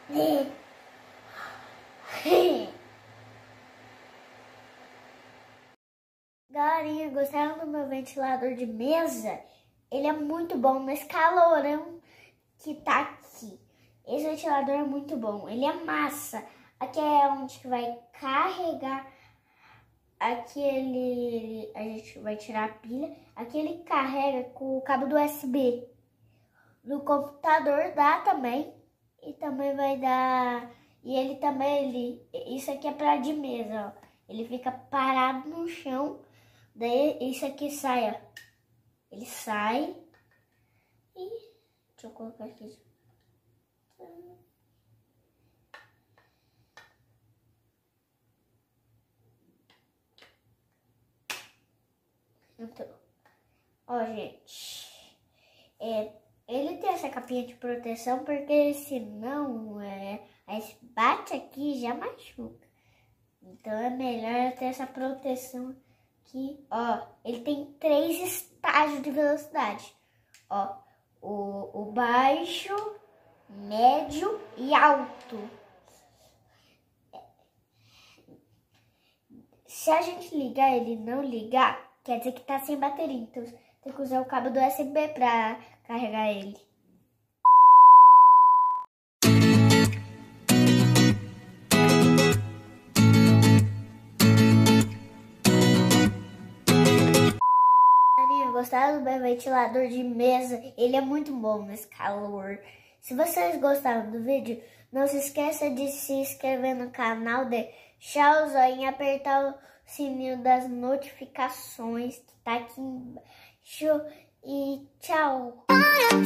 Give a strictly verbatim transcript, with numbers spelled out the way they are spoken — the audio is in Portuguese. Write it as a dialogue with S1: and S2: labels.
S1: Galerinha, gostaram do meu ventilador de mesa? Ele é muito bom nesse calorão que tá aqui. Esse ventilador é muito bom, ele é massa. Aqui é onde que vai carregar. Aqui ele, a gente vai tirar a pilha. Aqui ele carrega com o cabo do U S B. No computador dá também. E também vai dar... E ele também, ele, isso aqui é pra de mesa, ó. Ele fica parado no chão. Daí isso aqui sai, ó. Ele sai. E... Deixa eu colocar aqui. Então, ó, gente, é, ele tem essa capinha de proteção porque senão é, aí se bate aqui e já machuca. Então é melhor ter essa proteção aqui, ó. Ele tem três estágios de velocidade, ó, o, o baixo, médio e alto. Se a gente ligar ele não ligar, quer dizer que tá sem bateria, então tem que usar o cabo do U S B pra carregar ele. Gostaram do meu ventilador de mesa? Ele é muito bom nesse calor. Se vocês gostaram do vídeo, não se esqueça de se inscrever no canal, deixar o joinha e apertar o sininho das notificações que tá aqui embaixo. E tchau!